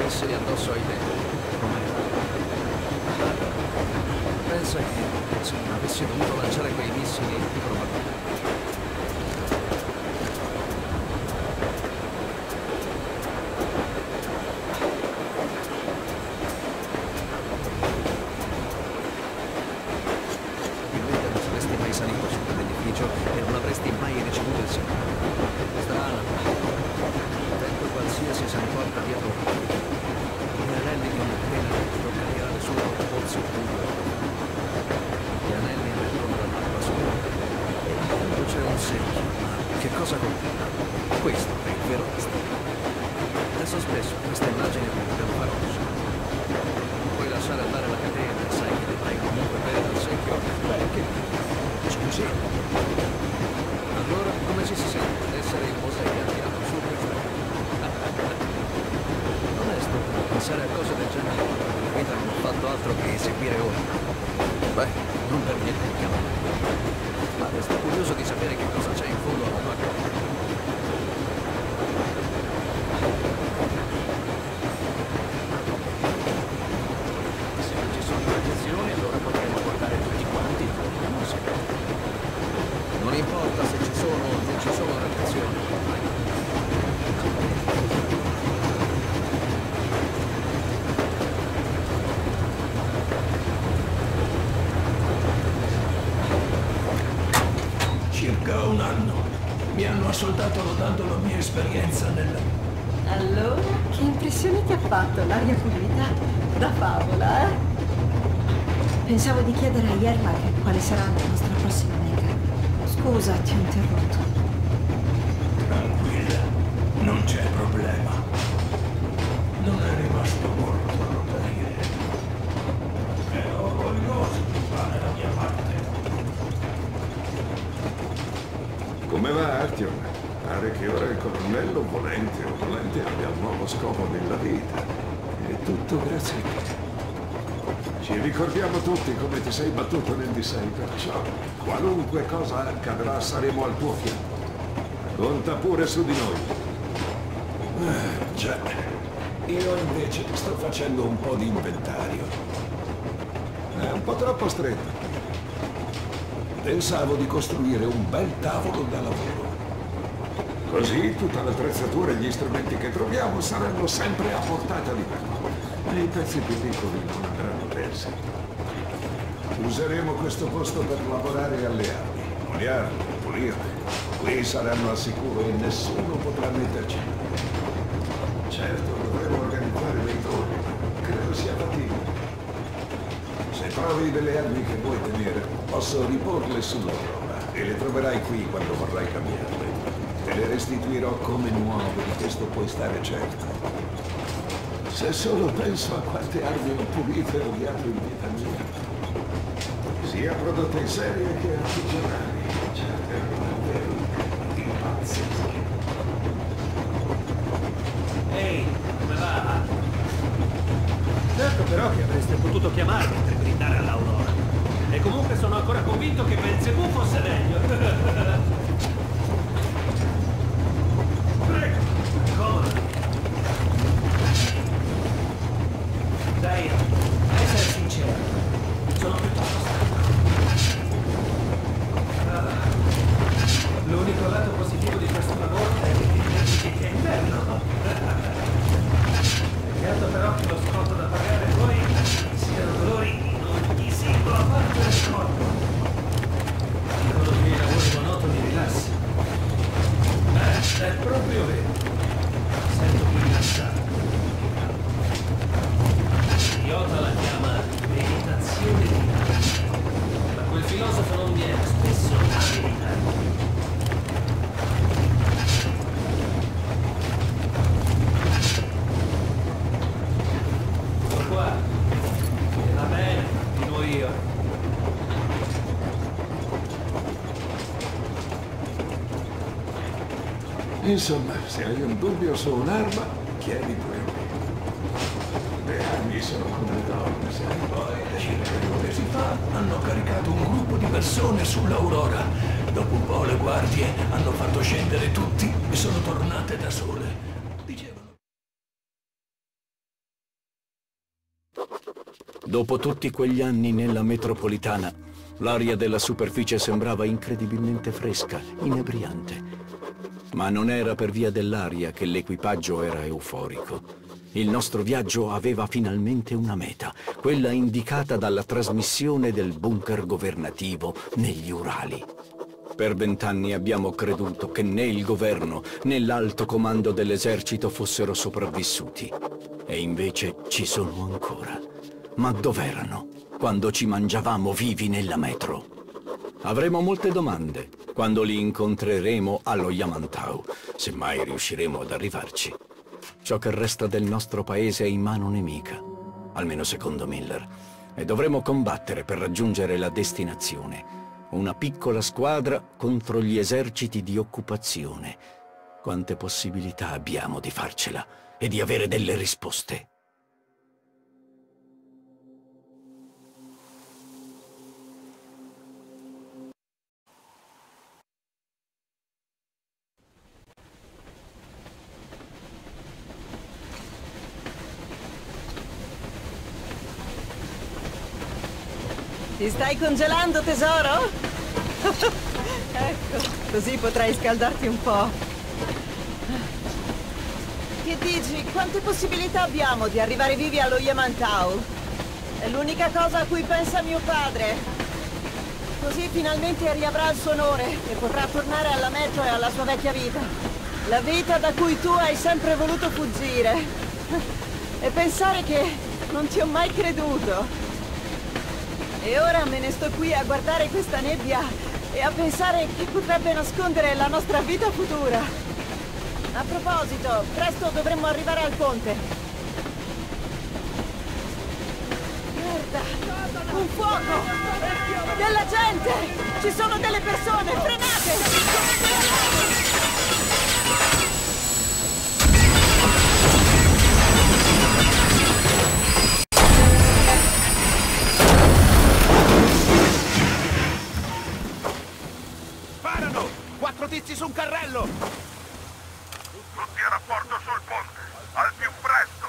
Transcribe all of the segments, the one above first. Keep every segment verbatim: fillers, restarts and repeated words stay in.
missili addosso ai tempi. Pensa che se non avessi dovuto lanciare quei missili, probabilmente. Probabilmente non saresti mai salito su quell'edificio e non avresti mai ricevuto il segnale. Strano. Tempo qualsiasi si porta dietro gli anelli di una catena che tocca tirare su da un pozzo buio. Gli anelli emergono dal mappa solo e quando c'è un secchio. Ma che cosa contiene? Questo è il vero mistero. Penso spesso a queste immagini del faraone. Puoi lasciare andare la catena e sai che dovrai comunque bere dal secchio. Beh, che scusi. Allora, come ci si sente ad essere il Mosè che ha tirato su questa? Non è stupido pensare a cose del genere quando la vita non ha fatto altro che eseguire ora. Beh, non per niente mi chiamo. Ma resto curioso di sapere che cosa c'è in fondo alla tua carta. Se non ci sono radiazioni, allora potremmo guardare tutti quanti fuori da Mosè. Non importa se ci sono o non ci sono radiazioni. Circa un anno. Mi hanno assoldato lodando la mia esperienza nel... Allora, che impressione ti ha fatto l'aria pulita? Da favola, eh? Pensavo di chiedere a Yermak quale sarà la nostra prossima meta. Scusa, ti ho interrotto. Tranquilla, non c'è problema. Non è rimasto molto da dire. Ero orgoglioso di fare la mia parte. Come va, Artyom? Pare che ora il colonnello, volente o volente, abbia un nuovo scopo nella vita. E tutto grazie a te. Ci ricordiamo tutti come ti sei battuto nel D sei, perciò qualunque cosa accadrà saremo al tuo fianco. Conta pure su di noi. Eh, già. Io invece sto facendo un po' di inventario. È un po' troppo stretto. Pensavo di costruire un bel tavolo da lavoro. Così tutta l'attrezzatura e gli strumenti che troviamo saranno sempre a portata di mano. E i pezzi più piccoli non andranno persi. Useremo questo posto per lavorare alle armi, oliarle, pulirle. Qui saranno al sicuro e nessuno potrà metterci. Certo, dovremo organizzare dei turni, ma credo sia fattibile. Se trovi delle armi che vuoi tenere, posso riporle sulla prova e le troverai qui quando vorrai cambiarle. Te le restituirò come nuove, di questo puoi stare certo. Se solo penso a quante armi ho pulito e odiato in vita mia, sia prodotte in serie che artigianali, certe erano davvero impazzesche. Ehi, come va? Certo però che avreste potuto chiamarmi per gridare all'Aurora. E comunque sono ancora convinto che Belzebù fosse meglio. Prego, comodo. Dai, essere sincero, sono piuttosto stanco. Ah, l'unico lato positivo di questo lavoro è che è inverno. Peccato però che lo scotto da pagare poi siano dolori in ogni singola parte del corpo. Dicono che i lavori monotoni rilassa. Eh, è proprio vero. Sento più rilassato. Iota la chiama meditazione di arte. Ma quel filosofo non viene spesso a meditare. Qua, e va bene, continuo io. Insomma, se hai un dubbio su un'arma, chiedi pure a me. Le armi sono come donne, sai. Poi, circa due mesi fa, hanno caricato un gruppo di persone sull'Aurora. Dopo un po' le guardie hanno fatto scendere tutti e sono tornate da sole. Dopo tutti quegli anni nella metropolitana, l'aria della superficie sembrava incredibilmente fresca, inebriante. Ma non era per via dell'aria che l'equipaggio era euforico. Il nostro viaggio aveva finalmente una meta, quella indicata dalla trasmissione del bunker governativo negli Urali. Per vent'anni abbiamo creduto che né il governo né l'alto comando dell'esercito fossero sopravvissuti. E invece ci sono ancora. Ma dov'erano quando ci mangiavamo vivi nella metro? Avremo molte domande quando li incontreremo allo Yamantau, se mai riusciremo ad arrivarci. Ciò che resta del nostro paese è in mano nemica, almeno secondo Miller, e dovremo combattere per raggiungere la destinazione. Una piccola squadra contro gli eserciti di occupazione. Quante possibilità abbiamo di farcela e di avere delle risposte? Ti stai congelando, tesoro? Ecco, così potrai scaldarti un po'. Che dici? Quante possibilità abbiamo di arrivare vivi allo Yamantau? È l'unica cosa a cui pensa mio padre. Così finalmente riavrà il suo onore e potrà tornare alla metro e alla sua vecchia vita. La vita da cui tu hai sempre voluto fuggire. E pensare che non ti ho mai creduto. E ora me ne sto qui a guardare questa nebbia e a pensare che potrebbe nascondere la nostra vita futura. A proposito, presto dovremmo arrivare al ponte. Merda! Un fuoco! Della gente! Ci sono delle persone! Frenate! Quattro tizi su un carrello! Tutti a rapporto sul ponte, al più presto!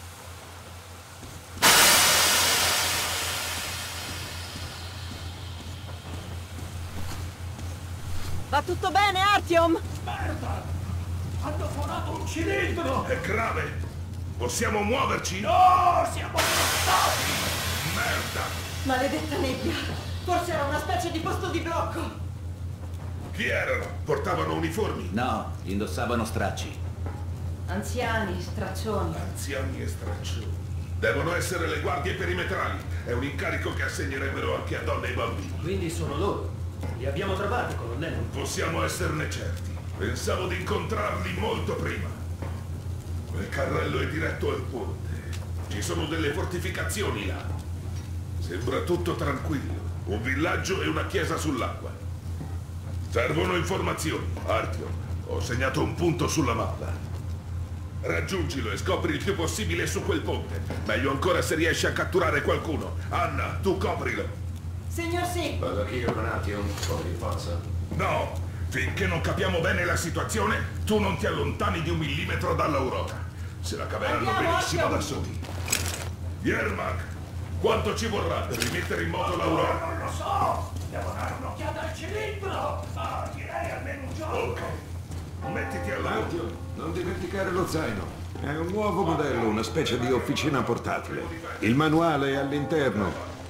Va tutto bene, Artyom? Merda! Hanno suonato un cilindro! È grave! Possiamo muoverci? No! Siamo bloccati! Merda! Maledetta nebbia! Forse era una specie di posto di blocco! Chi erano? Portavano uniformi? No, indossavano stracci. Anziani, straccioni. Anziani e straccioni. Devono essere le guardie perimetrali. È un incarico che assegnerebbero anche a donne e bambini. Quindi sono loro. Li abbiamo trovati, colonnello. Possiamo esserne certi. Pensavo di incontrarli molto prima. Quel carrello è diretto al ponte. Ci sono delle fortificazioni là. Sembra tutto tranquillo. Un villaggio e una chiesa sull'acqua. Servono informazioni. Artyom, ho segnato un punto sulla mappa. Raggiungilo e scopri il più possibile su quel ponte. Meglio ancora se riesci a catturare qualcuno. Anna, tu coprilo. Signor sì. Vado anch'io con Artyom, po' di forza. No, finché non capiamo bene la situazione, tu non ti allontani di un millimetro dall'Aurora. Se la caveranno Andiamo, benissimo Artyom. da soli. Yermak, quanto ci vorrà per rimettere in moto l'Aurora? Non lo so! Devo dare un'occhiata al cilindro! Ah, direi almeno un giorno! Ok. Mettiti al lavoro. Artyom, non dimenticare lo zaino. È un nuovo modello, una specie di officina portatile. Il manuale è all'interno.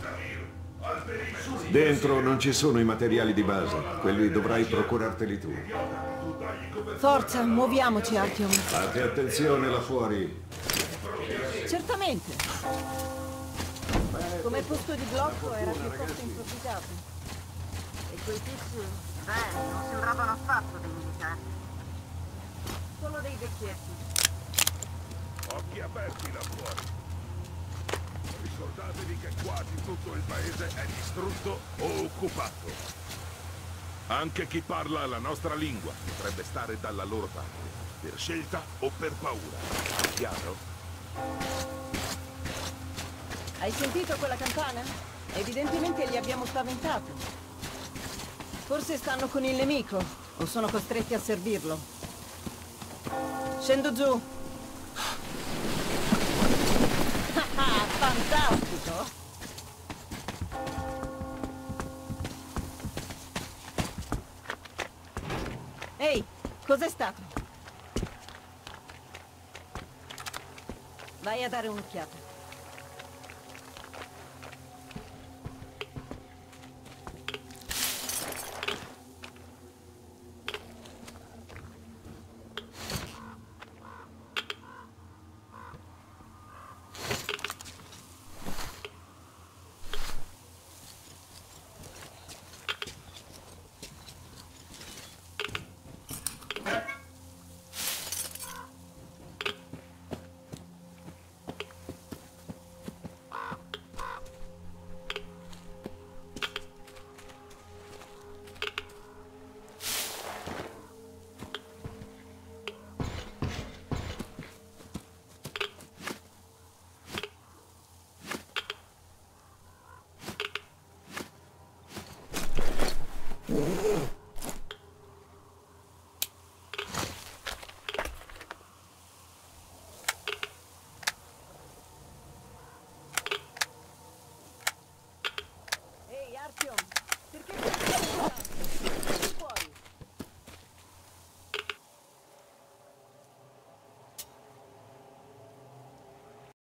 Dentro non ci sono i materiali di base. Quelli dovrai procurarteli tu. Forza, muoviamoci, Artyom. Fate attenzione là fuori. Certamente. Come posto di blocco era piuttosto improvvisato. E quei tizi, beh, non sembravano affatto dei militari. Solo dei vecchietti. Occhi aperti là fuori. Ricordatevi che quasi tutto il paese è distrutto o occupato. Anche chi parla la nostra lingua potrebbe stare dalla loro parte, per scelta o per paura. Chiaro? Hai sentito quella campana? Evidentemente li abbiamo spaventati. Forse stanno con il nemico, o sono costretti a servirlo. Scendo giù. Ah, fantastico! Cos'è stato? Vai a dare un'occhiata. Oh!